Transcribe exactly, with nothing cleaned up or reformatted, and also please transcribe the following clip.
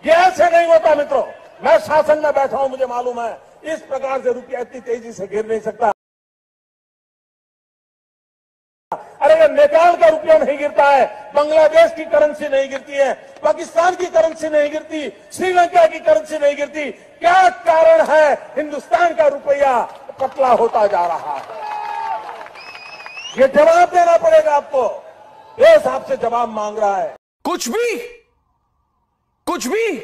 ये ऐसे नहीं होता मित्रों। मैं शासन में बैठा हूं, मुझे मालूम है इस प्रकार से रुपया इतनी तेजी से गिर नहीं सकता। अरे ये नेपाल का रुपया नहीं गिरता है, बांग्लादेश की करेंसी नहीं गिरती है, पाकिस्तान की करेंसी नहीं गिरती, श्रीलंका की करेंसी नहीं गिरती, क्या कारण है हिंदुस्तान का रुपया पतला होता जा रहा है? ये जवाब देना पड़ेगा आपको। देश आपसे जवाब मांग रहा है। कुछ भी कुछ भी